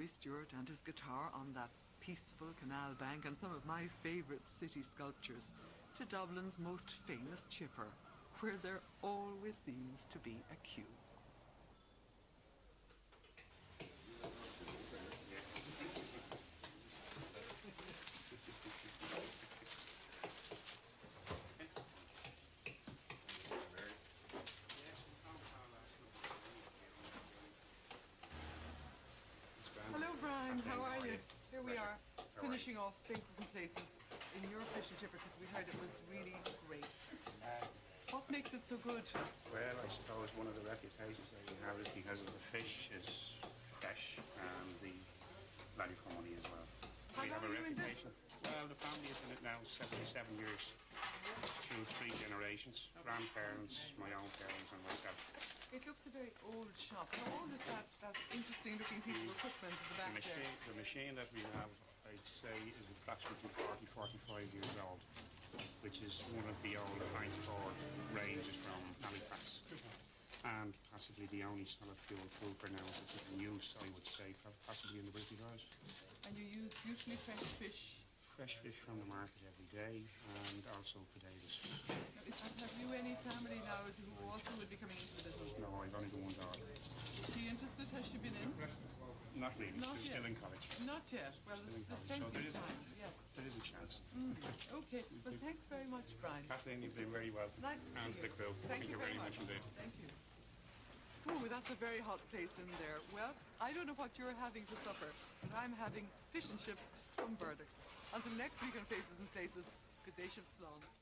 Stewart and his guitar on that peaceful canal bank and some of my favourite city sculptures to Dublin's most famous chipper, where there always seems to be a queue. Hello Brian, how are you? Here we are, finishing off Faces and Places in your fish and chipper because we heard it was really great. What makes it so good? Well, I suppose one of the reputations that we have is because of the fish is fresh and the value for money as well. How We have long a are you in this? reputation. Well, the family is in it now 77 years, through 3 generations, grandparents, my own parents and myself. It looks a very old shop. How old is that interesting looking piece of equipment at the back there? The machine that we have, I'd say, is approximately 45 years old, which is one of the old Pint Ford ranges from Halifax. And possibly the only solid fuel cooper now which is in use, I would say, possibly in the British Isles. And you use usually fresh fish? Fresh fish from the market every day, and also potatoes. Have you any family now who also would be coming into the business? No, I've only got one daughter. Is she interested? Has she been in? Not really, Not she's yet. still in college. Not yet. Well, there's plenty of time, yes. There is a chance. Okay, well thanks very much, Brian. Kathleen, you've been very welcome. Nice to see And you. the crew. Thank you very much indeed. Thank you. Oh, that's a very hot place in there. Well, I don't know what you're having for supper, but I'm having fish and chips from Burdock's. Until next week on Faces and Places, good day, Slán.